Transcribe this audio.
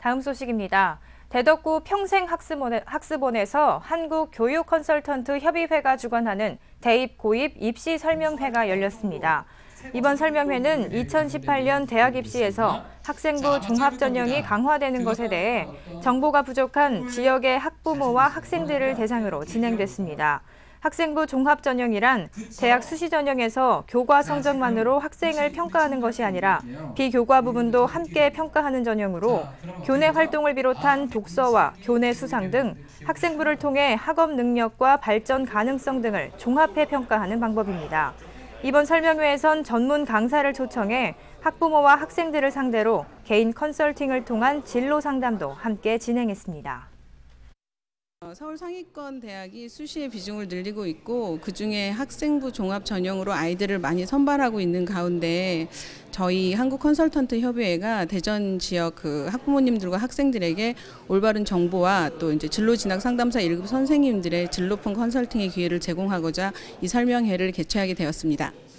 다음 소식입니다. 대덕구 평생학습원에서 한국교육컨설턴트협의회가 주관하는 대입, 고입, 입시 설명회가 열렸습니다. 이번 설명회는 2018년 대학 입시에서 학생부 종합전형이 강화되는 것에 대해 정보가 부족한 지역의 학부모와 학생들을 대상으로 진행됐습니다. 학생부 종합전형이란 대학 수시전형에서 교과 성적만으로 학생을 평가하는 것이 아니라 비교과 부분도 함께 평가하는 전형으로 교내 활동을 비롯한 독서와 교내 수상 등 학생부를 통해 학업 능력과 발전 가능성 등을 종합해 평가하는 방법입니다. 이번 설명회에선 전문 강사를 초청해 학부모와 학생들을 상대로 개인 컨설팅을 통한 진로 상담도 함께 진행했습니다. 서울 상위권 대학이 수시의 비중을 늘리고 있고 그중에 학생부 종합 전형으로 아이들을 많이 선발하고 있는 가운데 저희 한국컨설턴트협의회가 대전 지역 학부모님들과 학생들에게 올바른 정보와 또 이제 진로 진학 상담사 1급 선생님들의 질 높은 컨설팅의 기회를 제공하고자 이 설명회를 개최하게 되었습니다.